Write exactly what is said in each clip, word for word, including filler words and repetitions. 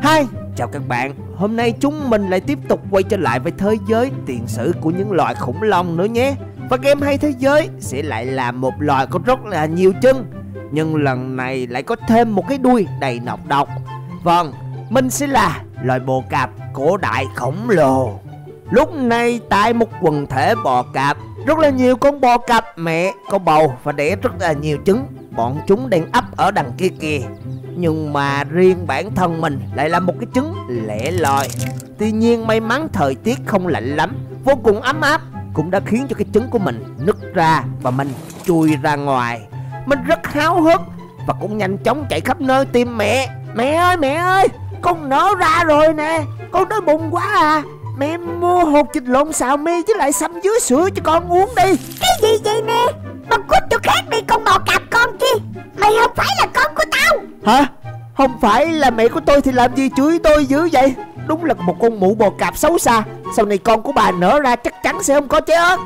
Hi, chào các bạn. Hôm nay chúng mình lại tiếp tục quay trở lại với thế giới tiền sử của những loài khủng long nữa nhé. Và game Hay Thế Giới sẽ lại là một loài có rất là nhiều chân, nhưng lần này lại có thêm một cái đuôi đầy nọc độc. Vâng, mình sẽ là loài bò cạp cổ đại khổng lồ. Lúc này tại một quần thể bò cạp, rất là nhiều con bò cạp mẹ có bầu và đẻ rất là nhiều trứng. Bọn chúng đang ấp ở đằng kia kìa. Nhưng mà riêng bản thân mình lại là một cái trứng lẻ loi. Tuy nhiên may mắn thời tiết không lạnh lắm, vô cùng ấm áp, cũng đã khiến cho cái trứng của mình nứt ra và mình chui ra ngoài. Mình rất háo hức và cũng nhanh chóng chạy khắp nơi tìm mẹ. Mẹ ơi mẹ ơi, con nở ra rồi nè, con đói bụng quá à. Mẹ mua hột vịt lộn xào mi với lại sâm dứa sữa cho con uống đi. Cái gì vậy nè? Con cút chỗ khác đi con bò cạp con kia. Mày không phải là con của tao. Hả? Không phải là mẹ của tôi thì làm gì chửi tôi dữ vậy? Đúng là một con mụ bò cạp xấu xa. Sau này con của bà nở ra chắc chắn sẽ không có trái ớt.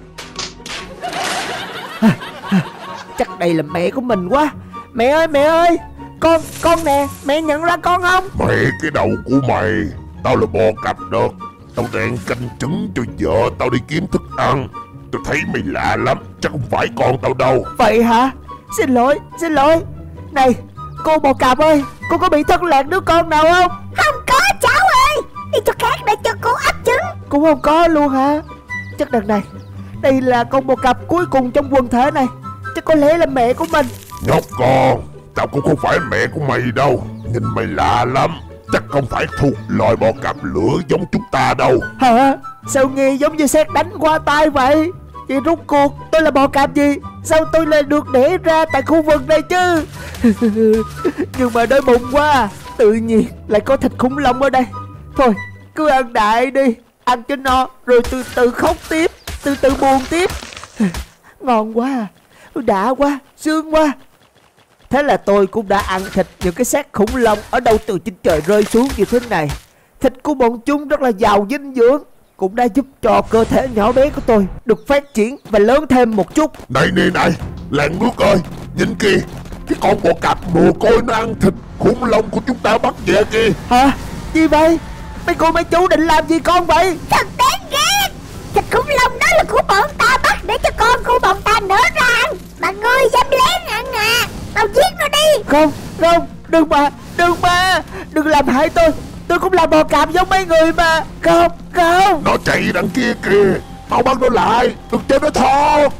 Chắc đây là mẹ của mình quá. Mẹ ơi mẹ ơi, Con, con nè, mẹ nhận ra con không? Mẹ cái đầu của mày. Tao là bò cạp đực. Tao đang canh trứng cho vợ tao đi kiếm thức ăn. Tôi thấy mày lạ lắm, chắc không phải con tao đâu. Vậy hả? Xin lỗi, xin lỗi. Này, cô bò cạp ơi, cô có bị thất lạc đứa con nào không? Không có cháu ơi, đi chỗ khác để cho cô ấp trứng. Cũng không có luôn hả? Chắc đợt này đây là con bò cạp cuối cùng trong quần thể này. Chắc có lẽ là mẹ của mình. Nhóc con, tao cũng không phải mẹ của mày đâu. Nhìn mày lạ lắm, chắc không phải thuộc loài bò cạp lửa giống chúng ta đâu. Hả? Sao nghe giống như sét đánh qua tai vậy? Vậy rốt cuộc tôi là bò cạp gì? Sao tôi lại được đẻ ra tại khu vực này chứ? Nhưng mà đói bụng quá, tự nhiên lại có thịt khủng long ở đây. Thôi cứ ăn đại đi, ăn cho no rồi từ từ khóc tiếp, từ từ buồn tiếp. Ngon quá, đã quá, sướng quá. Thế là tôi cũng đã ăn thịt những cái xác khủng long ở đâu từ trên trời rơi xuống như thế này. Thịt của bọn chúng rất là giàu dinh dưỡng, cũng đã giúp cho cơ thể nhỏ bé của tôi được phát triển và lớn thêm một chút. Này này này, làng nước ơi, nhìn kìa, cái con bò cạp mồ côi nó ăn thịt khủng long của chúng ta bắt về kìa. Hả? Gì vậy? Mấy cô mấy chú định làm gì con vậy? Thật đáng ghét. Thịt khủng long đó là của bọn ta bắt để cho con của bọn ta nở ra ăn. Mà ngươi dám lén ăn à? Tao giết nó đi. Không, không, đừng mà, đừng mà, đừng làm hại tôi. Tôi cũng là bò cạp giống mấy người mà. Không, không. Nó chạy đằng kia kìa, mau bắt nó lại, đừng cho nó thoát.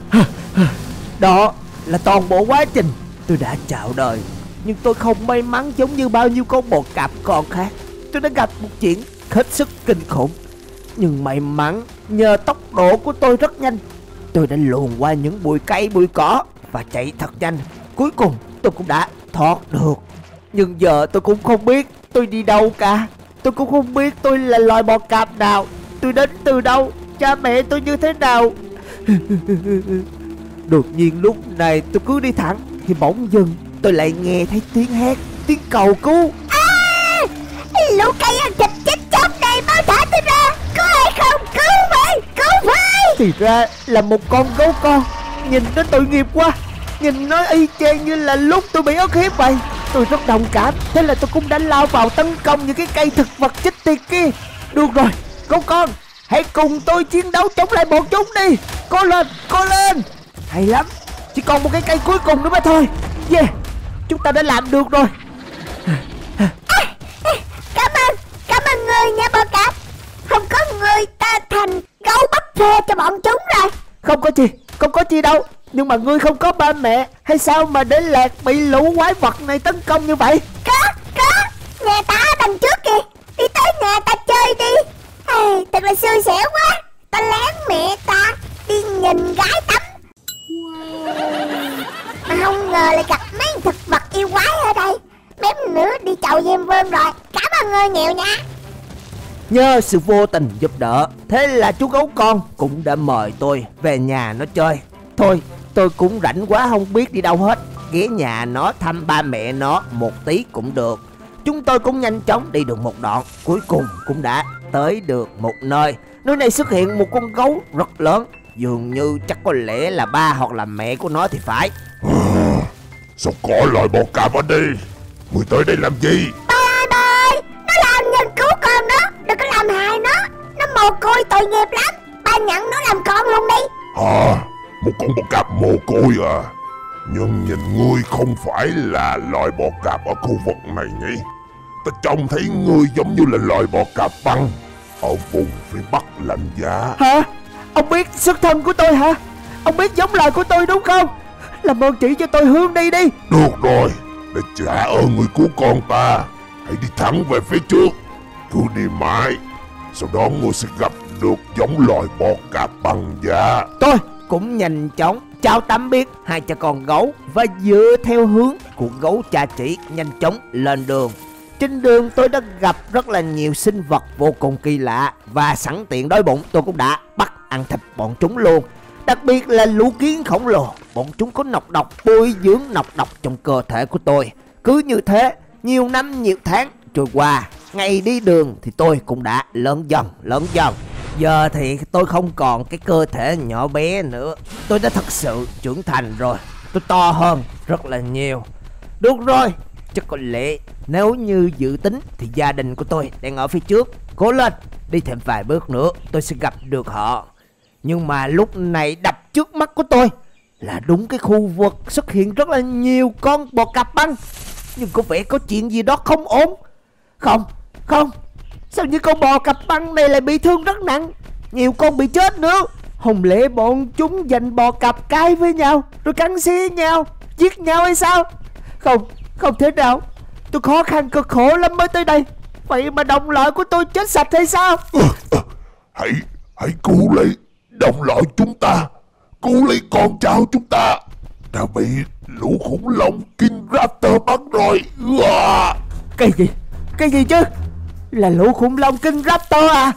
Đó là toàn bộ quá trình tôi đã chào đời. Nhưng tôi không may mắn giống như bao nhiêu con bò cạp con khác. Tôi đã gặp một chuyện hết sức kinh khủng. Nhưng may mắn nhờ tốc độ của tôi rất nhanh, tôi đã luồn qua những bụi cây bụi cỏ và chạy thật nhanh. Cuối cùng tôi cũng đã thoát được. Nhưng giờ tôi cũng không biết tôi đi đâu cả. Tôi cũng không biết tôi là loài bò cạp nào, tôi đến từ đâu, cha mẹ tôi như thế nào. Đột nhiên lúc này tôi cứ đi thẳng thì bỗng dưng tôi lại nghe thấy tiếng hét, tiếng cầu cứu. À, lũ cây ăn thịt chết chóc này, mau thả tôi ra. Có ai không? Cứu vậy, cứu vậy. Thì ra là một con gấu con. Nhìn nó tội nghiệp quá, nhìn nó y chang như là lúc tôi bị ức hiếp vậy. Tôi rất đồng cảm, thế là tôi cũng đã lao vào tấn công những cái cây thực vật chết tiệt kia. Được rồi, gấu con, hãy cùng tôi chiến đấu chống lại bọn chúng đi. Cố lên, cố lên. Hay lắm, chỉ còn một cái cây cuối cùng nữa mà thôi. Yeah, chúng ta đã làm được rồi. À, cảm ơn, cảm ơn người nha bò cạp. Không có người ta thành gấu bắp phê cho bọn chúng rồi. Không có gì, không có gì đâu. Nhưng mà ngươi không có ba mẹ hay sao mà để lạc bị lũ quái vật này tấn công như vậy? Có, có, nhà ta ở đằng trước kìa. Đi tới nhà ta chơi đi. À, thật là xui xẻo quá. Ta lén mẹ ta đi nhìn gái tắm. Mà không ngờ lại gặp mấy thực vật yêu quái ở đây. Mém nữa đi chầu Diêm Vương rồi. Cảm ơn ngươi nhiều nha. Nhờ sự vô tình giúp đỡ, thế là chú gấu con cũng đã mời tôi về nhà nó chơi. Thôi tôi cũng rảnh quá không biết đi đâu hết, ghé nhà nó thăm ba mẹ nó một tí cũng được. Chúng tôi cũng nhanh chóng đi được một đoạn, cuối cùng cũng đã tới được một nơi. Nơi này xuất hiện một con gấu rất lớn, dường như chắc có lẽ là ba hoặc là mẹ của nó thì phải. Sao có loài bò cạp ở đây? Người tới đây làm gì? Ba ơi, nó đừng có làm hại nó. Nó mồ côi tội nghiệp lắm. Ba nhận nó làm con luôn đi. Hả? Một con bò cạp mồ côi à? Nhưng nhìn ngươi không phải là loài bò cạp ở khu vực này nhỉ? Ta trông thấy ngươi giống như là loài bò cạp băng ở vùng phía Bắc lạnh giá. Hả? Ông biết xuất thân của tôi hả? Ông biết giống loài của tôi đúng không? Làm ơn chỉ cho tôi hướng đi đi. Được rồi, để trả ơn người cứu con ta, hãy đi thẳng về phía trước. Cứ đi mãi, sau đó ngươi sẽ gặp được giống loài bò cạp băng giá. Tôi cũng nhanh chóng chào tạm biệt hai cha con gấu và dựa theo hướng của gấu cha chỉ nhanh chóng lên đường. Trên đường tôi đã gặp rất là nhiều sinh vật vô cùng kỳ lạ, và sẵn tiện đói bụng tôi cũng đã bắt ăn thịt bọn chúng luôn. Đặc biệt là lũ kiến khổng lồ, bọn chúng có nọc độc bồi dưỡng nọc độc trong cơ thể của tôi. Cứ như thế, nhiều năm nhiều tháng trôi qua, ngày đi đường thì tôi cũng đã lớn dần lớn dần. Giờ thì tôi không còn cái cơ thể nhỏ bé nữa, tôi đã thật sự trưởng thành rồi. Tôi to hơn rất là nhiều. Được rồi, chắc có lẽ nếu như dự tính thì gia đình của tôi đang ở phía trước. Cố lên, đi thêm vài bước nữa tôi sẽ gặp được họ. Nhưng mà lúc này đập trước mắt của tôi là đúng cái khu vực xuất hiện rất là nhiều con bò cạp băng. Nhưng có vẻ có chuyện gì đó không ổn. Không, không, sao những con bò cạp băng này lại bị thương rất nặng, nhiều con bị chết nữa. Không lẽ bọn chúng giành bò cạp cái với nhau rồi cắn xé nhau, giết nhau hay sao? Không, không thể nào. Tôi khó khăn cực khổ lắm mới tới đây, vậy mà đồng loại của tôi chết sạch hay sao? À, à, hãy, hãy cứu lấy đồng loại chúng ta, cứu lấy con cháu chúng ta đã bị lũ khủng long King Raptor bắt rồi. À. Cái gì? Cái gì chứ? Là lũ khủng long King Raptor à?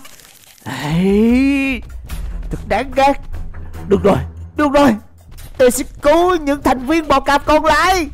Ê, thật đáng ghét. Được rồi, được rồi, tôi sẽ cứu những thành viên bò cạp còn lại.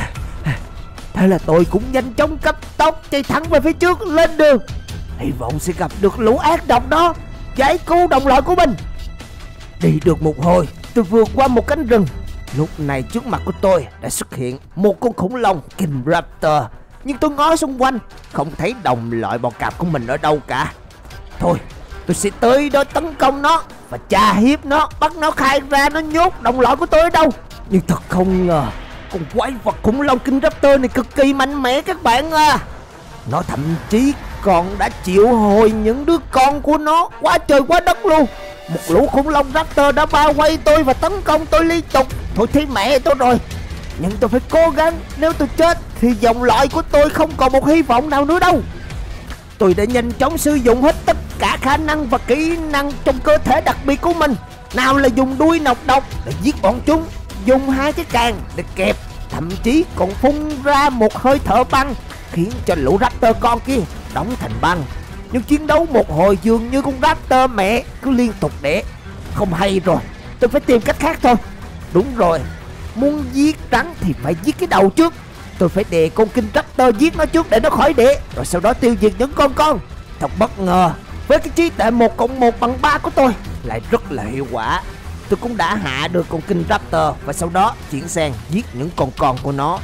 Thế là tôi cũng nhanh chóng cấp tốc chạy thẳng về phía trước lên đường, hy vọng sẽ gặp được lũ ác độc đó, giải cứu đồng loại của mình. Đi được một hồi, tôi vượt qua một cánh rừng. Lúc này trước mặt của tôi đã xuất hiện một con khủng long King Raptor. Nhưng tôi ngó xung quanh, không thấy đồng loại bò cạp của mình ở đâu cả. Thôi, tôi sẽ tới đó tấn công nó và tra hiếp nó, bắt nó khai ra nó nhốt đồng loại của tôi ở đâu. Nhưng thật không ngờ, con quái vật khủng long King Raptor này cực kỳ mạnh mẽ các bạn à. Nó thậm chí còn đã triệu hồi những đứa con của nó quá trời quá đất luôn. Một lũ khủng long Raptor đã bao vây tôi và tấn công tôi liên tục. Thôi thấy mẹ tôi rồi. Nhưng tôi phải cố gắng, nếu tôi chết thì dòng loại của tôi không còn một hy vọng nào nữa đâu. Tôi đã nhanh chóng sử dụng hết tất cả khả năng và kỹ năng trong cơ thể đặc biệt của mình. Nào là dùng đuôi nọc độc để giết bọn chúng, dùng hai cái càng để kẹp, thậm chí còn phun ra một hơi thở băng khiến cho lũ Raptor con kia đóng thành băng. Nhưng chiến đấu một hồi dường như con Raptor mẹ cứ liên tục đẻ. Không hay rồi, tôi phải tìm cách khác thôi. Đúng rồi, muốn giết rắn thì phải giết cái đầu trước. Tôi phải đè con King Raptor giết nó trước để nó khỏi đẻ, rồi sau đó tiêu diệt những con con. Thật bất ngờ, với cái trí tuệ một cộng một bằng ba của tôi lại rất là hiệu quả. Tôi cũng đã hạ được con King Raptor và sau đó chuyển sang giết những con con của nó.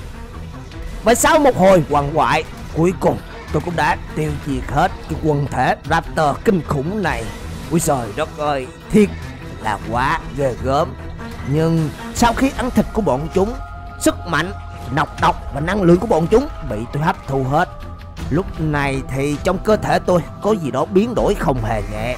Và sau một hồi quằn quại, cuối cùng tôi cũng đã tiêu diệt hết cái quần thể Raptor kinh khủng này. Ui trời đất ơi, thiệt là quá ghê gớm. Nhưng sau khi ăn thịt của bọn chúng, sức mạnh, nọc độc và năng lượng của bọn chúng bị tôi hấp thu hết. Lúc này thì trong cơ thể tôi có gì đó biến đổi không hề nhẹ.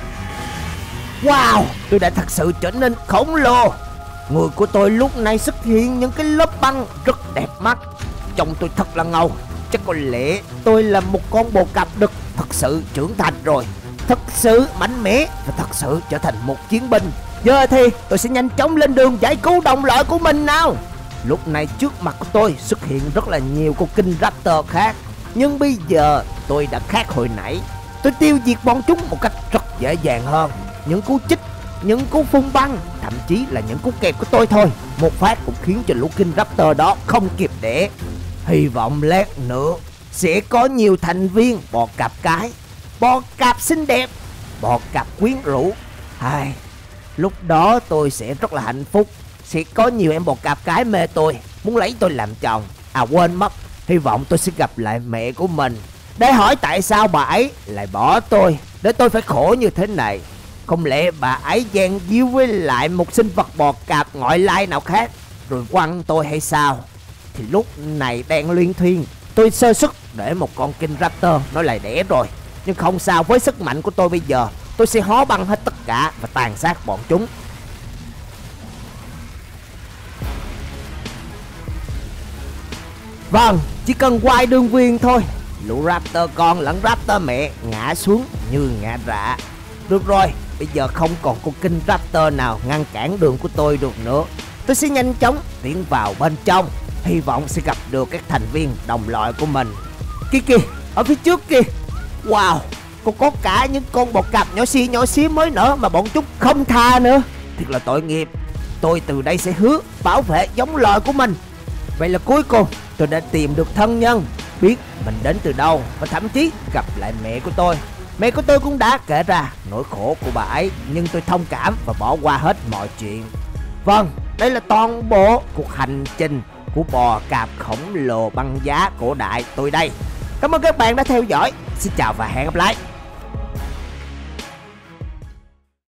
Wow, tôi đã thật sự trở nên khổng lồ. Người của tôi lúc này xuất hiện những cái lớp băng rất đẹp mắt. Trông tôi thật là ngầu. Chắc có lẽ tôi là một con bò cạp đực thật sự trưởng thành rồi, thật sự mạnh mẽ và thật sự trở thành một chiến binh. Giờ thì tôi sẽ nhanh chóng lên đường giải cứu đồng loại của mình nào. Lúc này trước mặt của tôi xuất hiện rất là nhiều con King Raptor khác. Nhưng bây giờ tôi đã khác hồi nãy. Tôi tiêu diệt bọn chúng một cách rất dễ dàng hơn. Những cú chích, những cú phun băng, thậm chí là những cú kẹp của tôi thôi, một phát cũng khiến cho lũ King Raptor đó không kịp đẻ. Hy vọng lát nữa sẽ có nhiều thành viên bò cạp cái, bò cạp xinh đẹp, bò cạp quyến rũ. Ai, lúc đó tôi sẽ rất là hạnh phúc. Sẽ có nhiều em bò cạp cái mê tôi, muốn lấy tôi làm chồng. À quên mất, hy vọng tôi sẽ gặp lại mẹ của mình. để hỏi tại sao bà ấy lại bỏ tôi, để tôi phải khổ như thế này. Không lẽ bà ấy gian díu với lại một sinh vật bò cạp ngoại lai nào khác rồi quăng tôi hay sao? Thì lúc này đang luyên thuyên, tôi sơ suất để một con King Raptor nó lại đẻ rồi. Nhưng không sao, với sức mạnh của tôi bây giờ, tôi sẽ hó băng hết tất cả và tàn sát bọn chúng. Vâng, chỉ cần quay đường viên thôi, lũ Raptor con lẫn Raptor mẹ ngã xuống như ngã rạ. Được rồi, bây giờ không còn con King Raptor nào ngăn cản đường của tôi được nữa. Tôi sẽ nhanh chóng tiến vào bên trong, hy vọng sẽ gặp được các thành viên đồng loại của mình. Kìa kìa, ở phía trước kìa. Wow, còn có cả những con bò cạp nhỏ xì nhỏ xíu mới nở mà bọn chúng không tha nữa. Thiệt là tội nghiệp. Tôi từ đây sẽ hứa bảo vệ giống loài của mình. Vậy là cuối cùng tôi đã tìm được thân nhân, biết mình đến từ đâu, và thậm chí gặp lại mẹ của tôi. Mẹ của tôi cũng đã kể ra nỗi khổ của bà ấy, nhưng tôi thông cảm và bỏ qua hết mọi chuyện. Vâng, đây là toàn bộ cuộc hành trình của bò cạp khổng lồ băng giá cổ đại tôi đây. Cảm ơn các bạn đã theo dõi. Xin chào và hẹn gặp lại.